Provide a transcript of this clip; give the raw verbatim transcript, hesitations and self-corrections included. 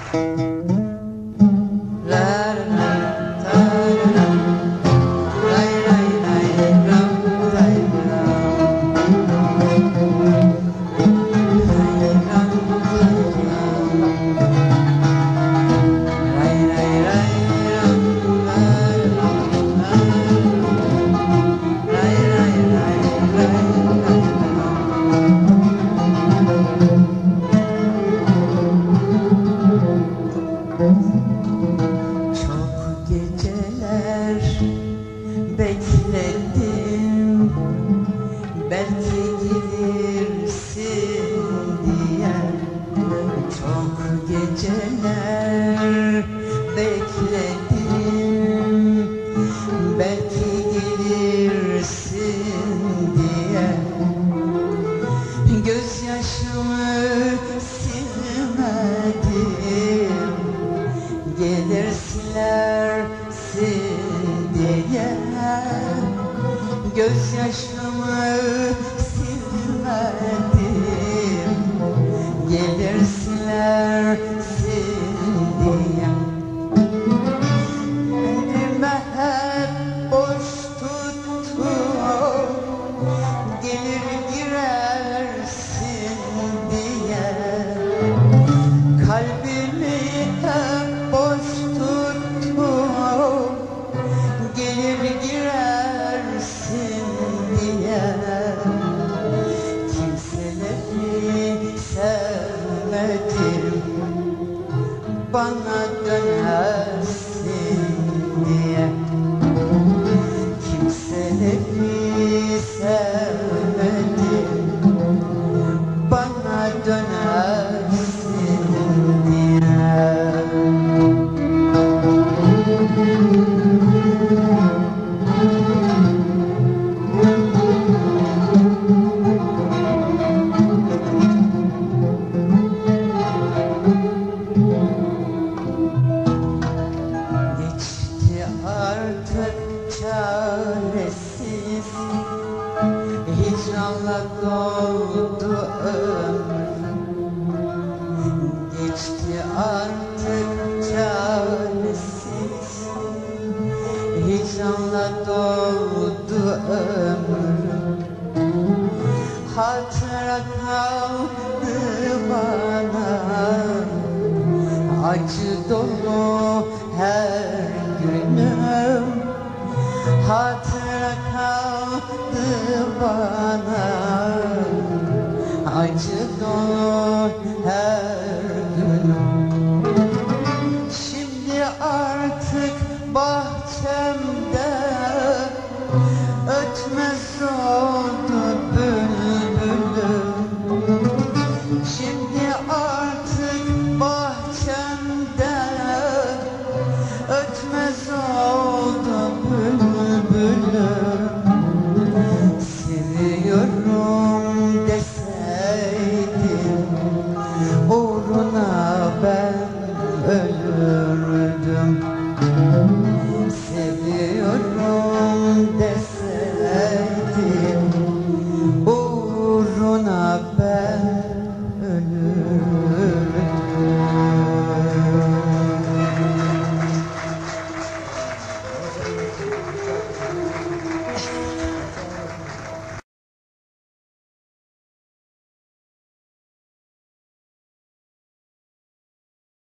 Bekledim belki gelirsin diye. Çok geceler bekledim belki gelirsin diye. Gözyaşımı silmedim gelirsinlersin diye. Gözyaşımı silmedim gelirsinlersin diye. Elime hep boş tuttum gelir girersin diye. Kalbimi hep boş tuttum gelir girersin diye. Kimseleri sevmedim bana dönersin diye. Kimseleri sevmedim bana dönersin diye. Geçti artık çaresiz, hicranla doldu ömrüm. Geçti artık çaresiz, hicranla doldu ömrüm. Hatıra kaldı bana acı dolu her günüm. Hatıra kaldı bana